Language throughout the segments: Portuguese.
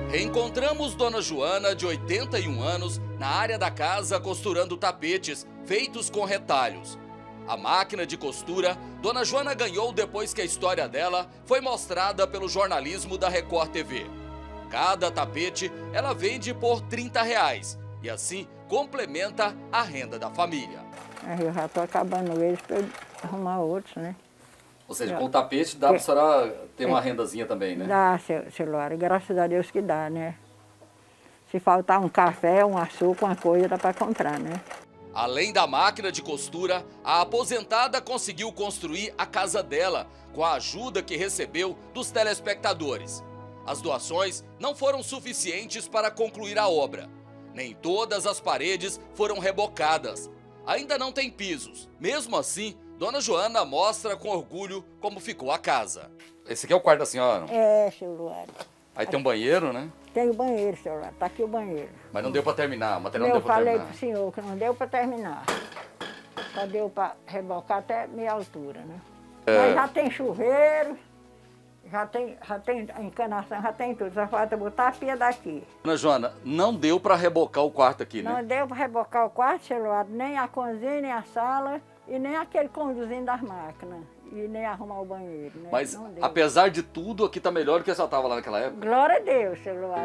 Reencontramos Dona Joana, de 81 anos, na área da casa costurando tapetes feitos com retalhos. A máquina de costura, Dona Joana ganhou depois que a história dela foi mostrada pelo jornalismo da Record TV. Cada tapete ela vende por R$30 e assim complementa a renda da família. Eu já estou acabando eles para arrumar outros, né? Ou seja, com o tapete dá para a senhora ter uma rendazinha também, né? Dá, celular, graças a Deus que dá, né? Se faltar um café, um açúcar, uma coisa, dá para comprar, né? Além da máquina de costura, a aposentada conseguiu construir a casa dela com a ajuda que recebeu dos telespectadores. As doações não foram suficientes para concluir a obra. Nem todas as paredes foram rebocadas. Ainda não tem pisos. Mesmo assim, Dona Joana mostra com orgulho como ficou a casa. Esse aqui é o quarto da senhora? É, celular. Aí tem um banheiro, né? Tem o banheiro, celular. Tá aqui o banheiro. Mas não deu para terminar, o material não deu para Eu terminar. falei pro senhor que não deu para terminar. Só deu para rebocar até meia altura, né? Mas já tem chuveiro, já tem encanação, já tem tudo. Só falta botar a pia daqui. Dona Joana, não deu para rebocar o quarto aqui, né? Não deu para rebocar o quarto, celular, nem a cozinha, nem a sala e nem aquele conduzindo das máquinas. E nem arrumar o banheiro, né? Mas, apesar de tudo, aqui tá melhor do que só estava lá naquela época. Glória a Deus, celular.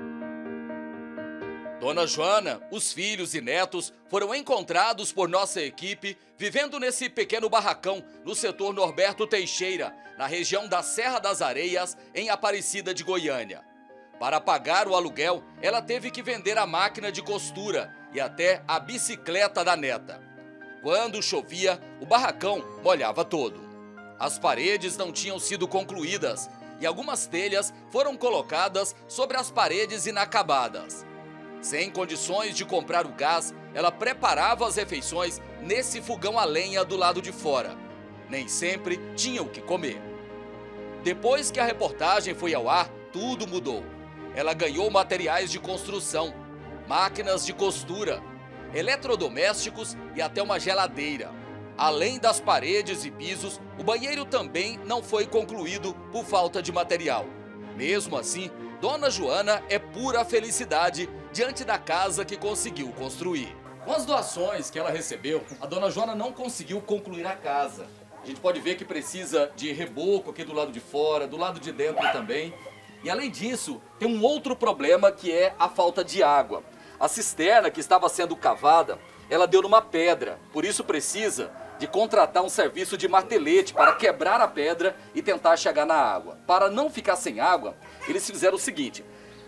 Dona Joana, os filhos e netos foram encontrados por nossa equipe vivendo nesse pequeno barracão no setor Norberto Teixeira, na região da Serra das Areias, em Aparecida de Goiânia. Para pagar o aluguel, ela teve que vender a máquina de costura e até a bicicleta da neta. Quando chovia, o barracão molhava todo. As paredes não tinham sido concluídas e algumas telhas foram colocadas sobre as paredes inacabadas. Sem condições de comprar o gás, ela preparava as refeições nesse fogão a lenha do lado de fora. Nem sempre tinha o que comer. Depois que a reportagem foi ao ar, tudo mudou. Ela ganhou materiais de construção, máquinas de costura, eletrodomésticos e até uma geladeira. Além das paredes e pisos, o banheiro também não foi concluído por falta de material. Mesmo assim, Dona Joana é pura felicidade diante da casa que conseguiu construir. Com as doações que ela recebeu, a Dona Joana não conseguiu concluir a casa. A gente pode ver que precisa de reboco aqui do lado de fora, do lado de dentro também. E além disso, tem um outro problema que é a falta de água. A cisterna que estava sendo cavada, ela deu numa pedra, por isso precisa de contratar um serviço de martelete para quebrar a pedra e tentar chegar na água. Para não ficar sem água, eles fizeram o seguinte: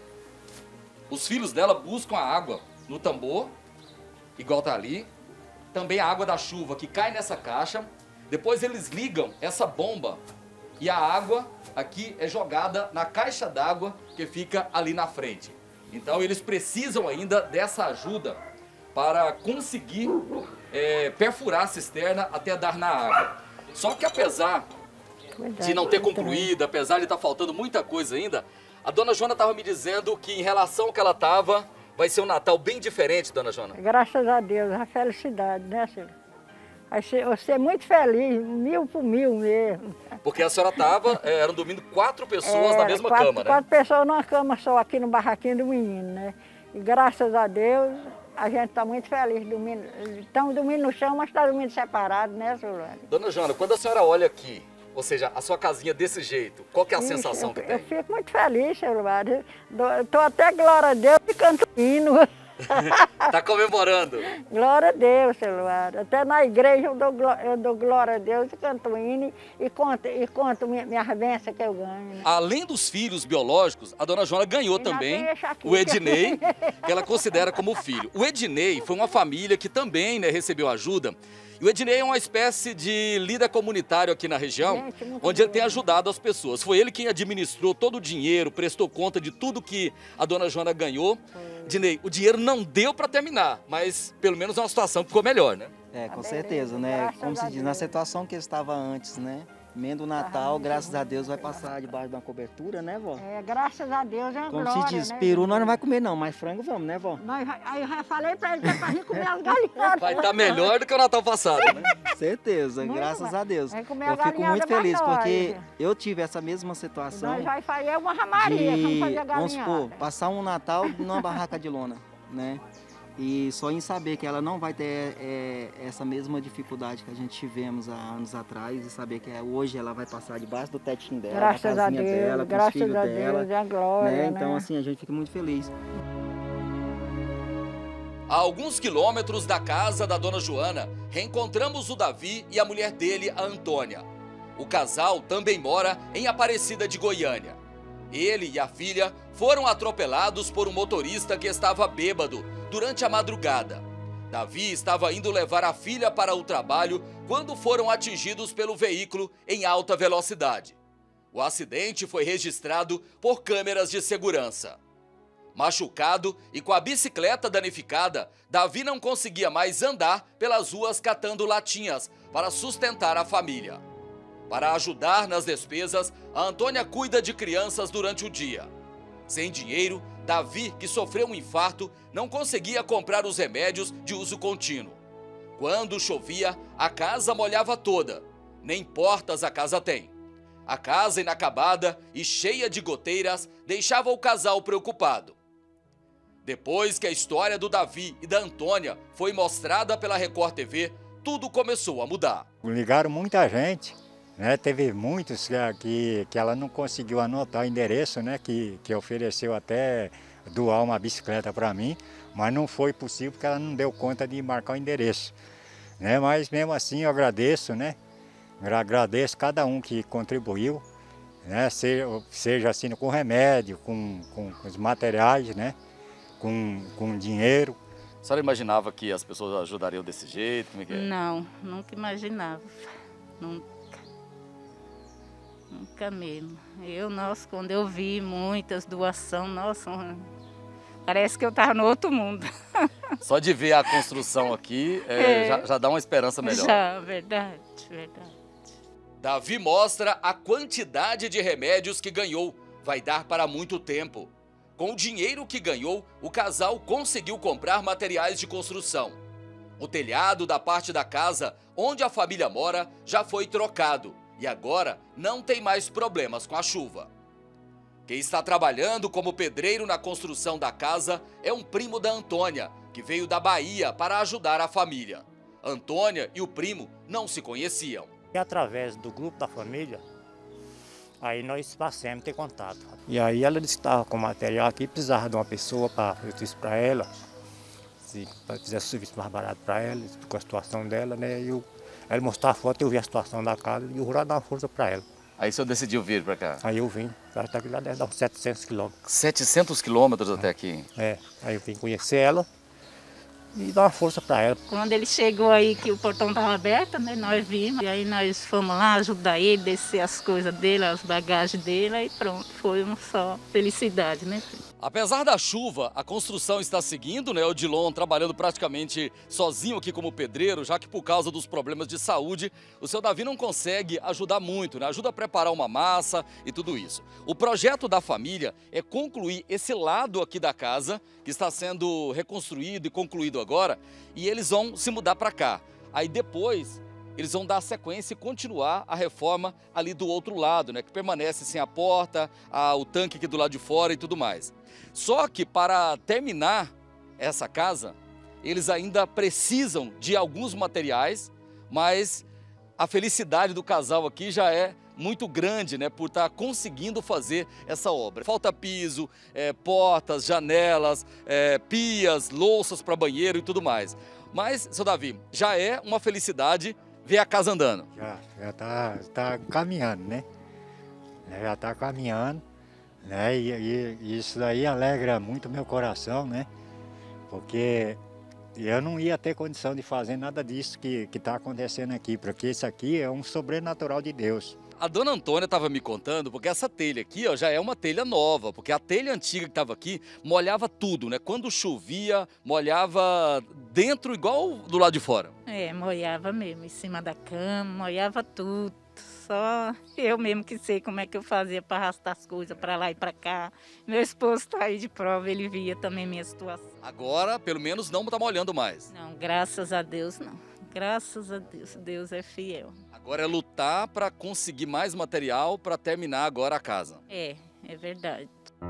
os filhos dela buscam a água no tambor, igual tá ali, também a água da chuva que cai nessa caixa, depois eles ligam essa bomba e a água aqui é jogada na caixa d'água que fica ali na frente. Então eles precisam ainda dessa ajuda para conseguir perfurar a cisterna até dar na água. Só que apesar de não ter concluído, apesar de estar faltando muita coisa ainda, a Dona Joana estava me dizendo que em relação ao que ela estava, vai ser um Natal bem diferente, Dona Joana. Graças a Deus, a felicidade, né, senhor? Você é muito feliz, 1000 por 1000 mesmo. Porque a senhora estava, eram dormindo 4 pessoas na mesma cama, né? 4 pessoas numa cama só, aqui no barraquinho do menino, né? E graças a Deus, a gente está muito feliz dormindo. Estamos dormindo no chão, mas está dormindo separado, né, Solane? Dona Joana, quando a senhora olha aqui, ou seja, a sua casinha desse jeito, qual que é a sensação que tem? Eu fico muito feliz, Solane. Estou até, glória a Deus, e canto hino. Tá comemorando? Glória a Deus, celular. Até na igreja eu dou glória a Deus e canto hino e conto minhas bênçãos que eu ganho. Né? Além dos filhos biológicos, a Dona Joana ganhou também o Ednei, que ela considera como filho. O Ednei foi uma família que também, né, recebeu ajuda. E o Ednei é uma espécie de líder comunitário aqui na região, onde ele tem ajudado as pessoas. Foi ele quem administrou todo o dinheiro, prestou conta de tudo que a Dona Joana ganhou. Ednei, o dinheiro não deu para terminar, mas pelo menos é uma situação que ficou melhor, né? É, com certeza, né? Como se diz, na situação que ele estava antes, né? emenda o Natal, graças a Deus vai passar debaixo de uma cobertura, né, vó? É, graças a Deus é uma Como glória, se diz, né? peru nós não vai comer não, mas frango vamos, né, vó? Aí eu já falei pra ele que é pra gente comer as galinhadas. Vai estar melhor do que o Natal passado, né? Certeza, Muito graças bom. a Deus. Vai comer Eu a fico galinhada muito mais feliz, nós. porque eu tive essa mesma situação Nós já faria uma ramaria, vamos fazer vamos galinhada. supor, passar um Natal numa barraca de lona, né? E só em saber que ela não vai ter essa mesma dificuldade que a gente tivemos há anos atrás, e saber que hoje ela vai passar debaixo do tetinho dela, Graças na a casinha Deus, dela, com os graças filhos a dela, Deus, é a glória, né? né? Então assim, a gente fica muito feliz. A alguns quilômetros da casa da dona Joana, reencontramos o Davi e a mulher dele, a Antônia. O casal também mora em Aparecida de Goiânia. Ele e a filha foram atropelados por um motorista que estava bêbado durante a madrugada. Davi estava indo levar a filha para o trabalho quando foram atingidos pelo veículo em alta velocidade. O acidente foi registrado por câmeras de segurança. Machucado e com a bicicleta danificada, Davi não conseguia mais andar pelas ruas catando latinhas para sustentar a família. Para ajudar nas despesas, a Antônia cuida de crianças durante o dia. Sem dinheiro, Davi, que sofreu um infarto, não conseguia comprar os remédios de uso contínuo. Quando chovia, a casa molhava toda. Nem portas a casa tem. A casa inacabada e cheia de goteiras deixava o casal preocupado. Depois que a história do Davi e da Antônia foi mostrada pela Record TV, tudo começou a mudar. Ligaram muita gente, né? Teve muitos que ela não conseguiu anotar o endereço, né? Que ofereceu até doar uma bicicleta para mim, mas não foi possível porque ela não deu conta de marcar o endereço, né? Mas mesmo assim eu agradeço, né? Agradeço cada um que contribuiu, né? Seja assim com remédio, com os materiais, né? Com dinheiro. A senhora imaginava que as pessoas ajudariam desse jeito? Como é que é? Não, nunca imaginava. Nunca. Nunca mesmo. Quando eu vi muitas doações, nossa, parece que eu estava no outro mundo. Só de ver a construção aqui, já dá uma esperança melhor. Já, verdade, verdade. Davi mostra a quantidade de remédios que ganhou. Vai dar para muito tempo. Com o dinheiro que ganhou, o casal conseguiu comprar materiais de construção. O telhado da parte da casa onde a família mora já foi trocado e agora não tem mais problemas com a chuva. Quem está trabalhando como pedreiro na construção da casa é um primo da Antônia, que veio da Bahia para ajudar a família. Antônia e o primo não se conheciam. E através do grupo da família, aí nós passamos a ter contato. E aí ela disse que estava com material aqui, precisava de uma pessoa para eu disse para ela, se fizesse o serviço mais barato para ela, com a situação dela, né? Ela mostrou a foto, eu vi a situação da casa e eu vou dar uma força para ela. Aí o senhor decidiu vir para cá? Aí eu vim, ela está aqui lá deve dar uns 700 quilômetros. 700 quilômetros até aqui? É, aí eu vim conhecer ela e dar uma força para ela. Quando ele chegou aí, que o portão estava aberto, né, nós vimos. E aí nós fomos lá ajudar ele, descer as coisas dele, as bagagens dele, e pronto, foi uma só felicidade, né? Apesar da chuva, a construção está seguindo, né? O Odilon trabalhando praticamente sozinho aqui como pedreiro, já que por causa dos problemas de saúde, o seu Davi não consegue ajudar muito, né? Ajuda a preparar uma massa e tudo isso. O projeto da família é concluir esse lado aqui da casa, que está sendo reconstruído e concluído agora, e eles vão se mudar para cá. Aí depois eles vão dar sequência e continuar a reforma ali do outro lado, né? Que permanece sem a porta, o tanque aqui do lado de fora e tudo mais. Só que para terminar essa casa, eles ainda precisam de alguns materiais, mas a felicidade do casal aqui já é muito grande, né, por estar conseguindo fazer essa obra. Falta piso, portas, janelas, pias, louças para banheiro e tudo mais. Mas, seu Davi, já é uma felicidade ver a casa andando. Já tá caminhando, né? Já está caminhando, né? E isso daí alegra muito meu coração, né? Porque eu não ia ter condição de fazer nada disso que está acontecendo aqui, porque isso aqui é um sobrenatural de Deus. A dona Antônia estava me contando, porque essa telha aqui ó, já é uma telha nova, porque a telha antiga que estava aqui molhava tudo, né? Quando chovia, molhava dentro igual do lado de fora. Molhava mesmo, em cima da cama, molhava tudo. Só eu mesmo que sei como é que eu fazia para arrastar as coisas para lá e para cá. Meu esposo está aí de prova, ele via também minha situação. Agora, pelo menos, não está molhando mais. Não, graças a Deus não. Graças a Deus, Deus é fiel. Agora é lutar para conseguir mais material para terminar agora a casa. É verdade.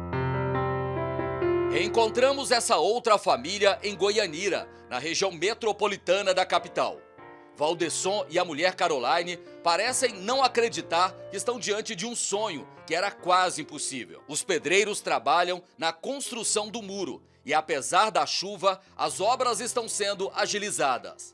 Reencontramos essa outra família em Goianira, na região metropolitana da capital. Valdesson e a mulher Caroline parecem não acreditar que estão diante de um sonho que era quase impossível. Os pedreiros trabalham na construção do muro e, apesar da chuva, as obras estão sendo agilizadas.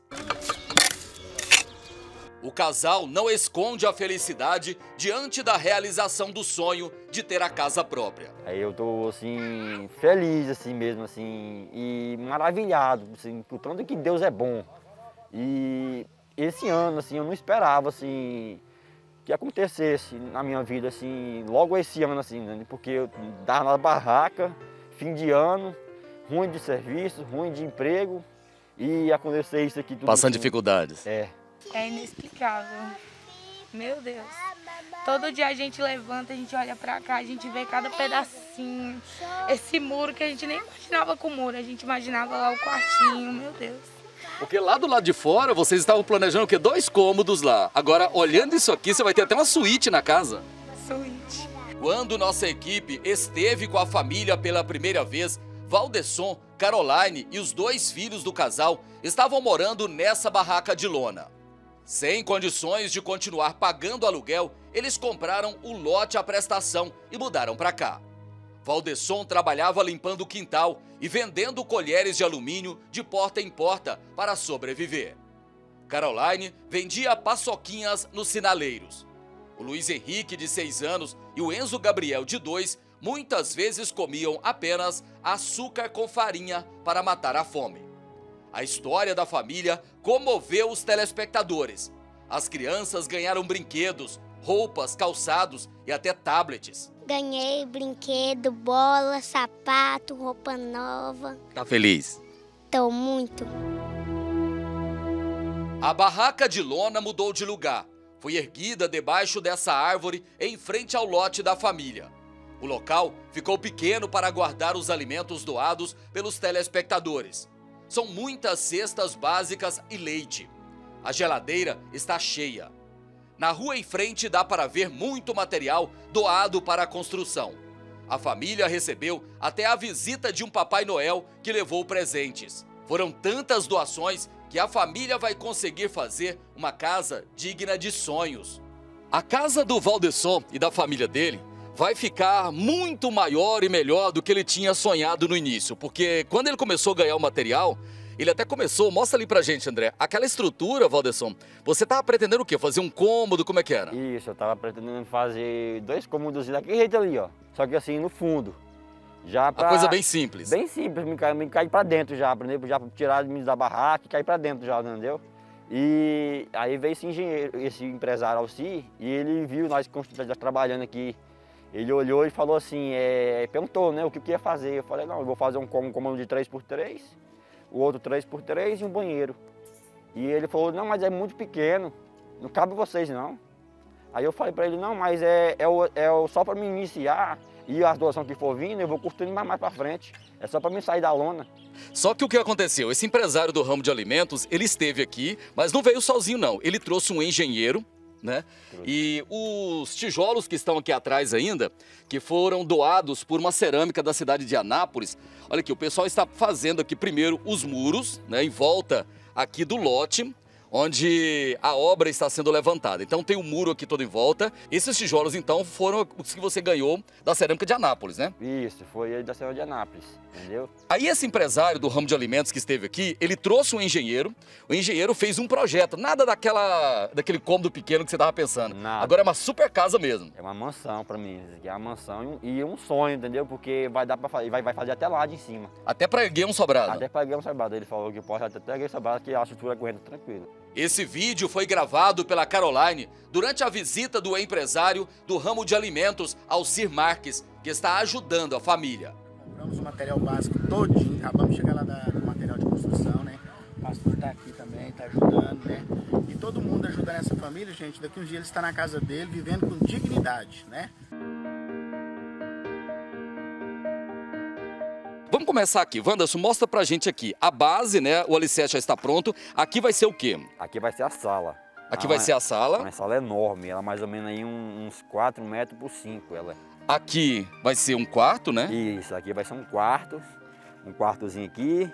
O casal não esconde a felicidade diante da realização do sonho de ter a casa própria. Aí eu tô assim feliz assim mesmo assim e maravilhado assim, por tanto que Deus é bom. E esse ano assim eu não esperava assim que acontecesse na minha vida assim, logo esse ano assim, né? Porque eu tava na barraca, fim de ano, ruim de serviço, ruim de emprego e aconteceu isso aqui tudo. Passando assim. dificuldades. É inexplicável. Meu Deus. Todo dia a gente levanta, a gente olha pra cá, a gente vê cada pedacinho. Esse muro que a gente nem imaginava com o muro, a gente imaginava lá o quartinho, meu Deus. Porque lá do lado de fora vocês estavam planejando o quê? 2 cômodos lá. Agora, olhando isso aqui, você vai ter até uma suíte na casa. Suíte. Quando nossa equipe esteve com a família pela primeira vez, Valdesson, Caroline e os 2 filhos do casal estavam morando nessa barraca de lona. Sem condições de continuar pagando aluguel, eles compraram o lote à prestação e mudaram para cá. Valdesson trabalhava limpando o quintal e vendendo colheres de alumínio de porta em porta para sobreviver. Caroline vendia paçoquinhas nos sinaleiros. O Luiz Henrique, de 6 anos, e o Enzo Gabriel, de 2, muitas vezes comiam apenas açúcar com farinha para matar a fome. A história da família comoveu os telespectadores. As crianças ganharam brinquedos, roupas, calçados e até tablets. Ganhei brinquedo, bola, sapato, roupa nova. Tá feliz? Tô muito. A barraca de lona mudou de lugar. Foi erguida debaixo dessa árvore em frente ao lote da família. O local ficou pequeno para guardar os alimentos doados pelos telespectadores. São muitas cestas básicas e leite. A geladeira está cheia. Na rua em frente dá para ver muito material doado para a construção. A família recebeu até a visita de um Papai Noel que levou presentes. Foram tantas doações que a família vai conseguir fazer uma casa digna de sonhos. A casa do Valdesson e da família dele vai ficar muito maior e melhor do que ele tinha sonhado no início, porque quando ele começou a ganhar o material, ele até começou, mostra ali pra gente, André, aquela estrutura, Valdesson, você tava pretendendo o quê? Fazer um cômodo, como é que era? Isso, eu tava pretendendo fazer 2 cômodos daquele jeito ali, ó, só que assim no fundo. Já pra... Uma coisa bem simples. Bem simples, me cair pra dentro já, por exemplo, já tirar da barraca e cair pra dentro já, entendeu? E aí veio esse engenheiro, esse empresário Alci, e ele viu nós trabalhando aqui. Ele olhou e falou assim, perguntou, né, o que eu ia fazer. Eu falei, não, eu vou fazer um cômodo de 3x3, o outro 3x3 e um banheiro. E ele falou, não, mas é muito pequeno, não cabe vocês não. Aí eu falei pra ele, não, mas só pra me iniciar e as doações que for vindo, eu vou curtindo mais pra frente. É só pra mim sair da lona. Só que o que aconteceu? Esse empresário do ramo de alimentos, ele esteve aqui, mas não veio sozinho não. Ele trouxe um engenheiro, né? E os tijolos que estão aqui atrás ainda, que foram doados por uma cerâmica da cidade de Anápolis. Olha aqui, o pessoal está fazendo aqui primeiro os muros, né, em volta aqui do lote, onde a obra está sendo levantada. Então tem o muro aqui todo em volta. Esses tijolos, então, foram os que você ganhou da cerâmica de Anápolis, né? Isso, foi aí da cerâmica de Anápolis, entendeu? Aí esse empresário do ramo de alimentos que esteve aqui, ele trouxe um engenheiro. O engenheiro fez um projeto, nada daquele cômodo pequeno que você estava pensando. Nada. Agora é uma super casa mesmo. É uma mansão pra mim, isso aqui é uma mansão e um sonho, entendeu? Porque vai dar para fazer, vai fazer até lá de cima. Até para erguer um sobrado. Até para erguer um sobrado. Ele falou que pode até erguer um sobrado, que a estrutura correndo tranquilo. Esse vídeo foi gravado pela Caroline durante a visita do empresário do ramo de alimentos, Alcir Marques, que está ajudando a família. Compramos o material básico todinho, acabamos de chegar lá do material de construção, né? O pastor está aqui também, está ajudando, né? E todo mundo ajudando essa família, gente. Daqui uns dias ele está na casa dele, vivendo com dignidade, né? Vamos começar aqui. Wanderson, mostra pra gente aqui. A base, né? O alicerce já está pronto. Aqui vai ser o quê? Aqui vai ser a sala. Aqui vai ser a sala. Uma sala enorme, ela mais ou menos aí uns 4 metros por 5. Ela. Aqui vai ser um quarto, né? Isso, aqui vai ser um quartozinho aqui.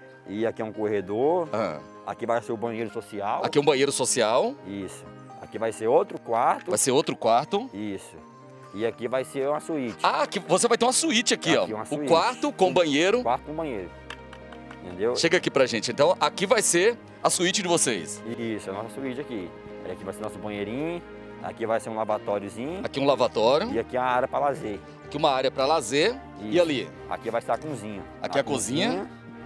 E aqui é um corredor. Aqui vai ser o banheiro social. Aqui é um banheiro social. Isso. Aqui vai ser outro quarto. Vai ser outro quarto. Isso. E aqui vai ser uma suíte. Ah, aqui você vai ter uma suíte aqui, ó. Uma suíte. O quarto com banheiro. Quarto com banheiro. Entendeu? Chega aqui pra gente. Então, aqui vai ser a suíte de vocês. Isso, a nossa suíte aqui. Aqui vai ser nosso banheirinho. Aqui vai ser um lavatóriozinho. Aqui um lavatório. E aqui uma área para lazer. Aqui uma área para lazer. Isso. E ali? Aqui vai ser a cozinha. Aqui a cozinha.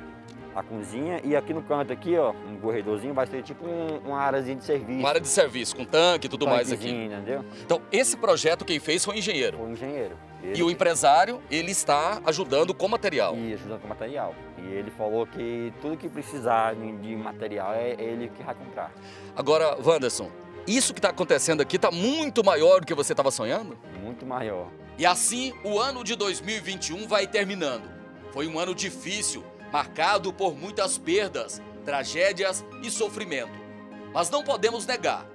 A cozinha. E aqui no canto aqui, ó, um corredorzinho, vai ser tipo uma áreazinha de serviço. Uma área de serviço, com tanque e tudo mais aqui. Entendeu? Então, esse projeto quem fez foi o engenheiro. Foi o engenheiro. E o empresário, ele está ajudando com material. Isso, ajudando com material. E ele falou que tudo que precisar de material é ele que vai comprar. Agora, Wanderson, isso que está acontecendo aqui está muito maior do que você estava sonhando? Muito maior. E assim, o ano de 2021 vai terminando. Foi um ano difícil, marcado por muitas perdas, tragédias e sofrimento. Mas não podemos negar,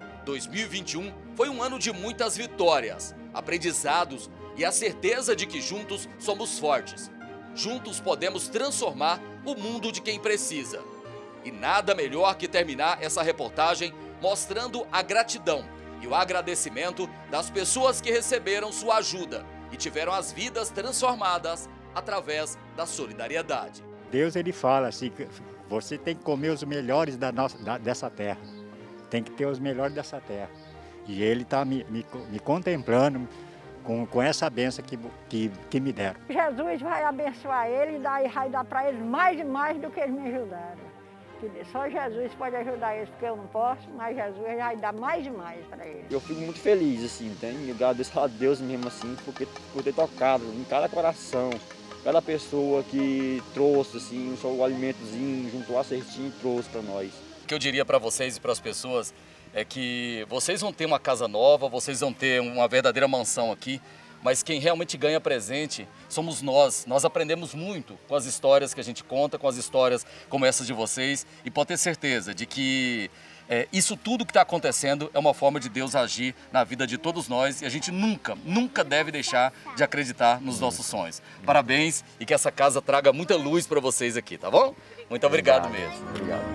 2021 foi um ano de muitas vitórias, aprendizados e a certeza de que juntos somos fortes. Juntos podemos transformar o mundo de quem precisa. E nada melhor que terminar essa reportagem mostrando a gratidão e o agradecimento das pessoas que receberam sua ajuda e tiveram as vidas transformadas através da solidariedade. Deus, ele fala assim, você tem que comer os melhores dessa terra, tem que ter os melhores dessa terra. E ele está me contemplando com essa bênção que me deram. Jesus vai abençoar ele e vai dar para eles mais e mais do que eles me ajudaram. Só Jesus pode ajudar eles, porque eu não posso, mas Jesus vai dar mais e mais para eles. Eu fico muito feliz, assim, entende? Eu agradeço a Deus mesmo, assim, por ter tocado em cada coração. Cada pessoa que trouxe assim, só o alimentozinho, juntou a cestinha e trouxe para nós. O que eu diria para vocês e para as pessoas é que vocês vão ter uma casa nova, vocês vão ter uma verdadeira mansão aqui, mas quem realmente ganha presente somos nós. Nós aprendemos muito com as histórias que a gente conta, com as histórias como essas de vocês, e pode ter certeza de que isso tudo que está acontecendo é uma forma de Deus agir na vida de todos nós e a gente nunca deve deixar de acreditar nos nossos sonhos. Parabéns e que essa casa traga muita luz para vocês aqui, tá bom? Muito obrigado mesmo. Obrigado.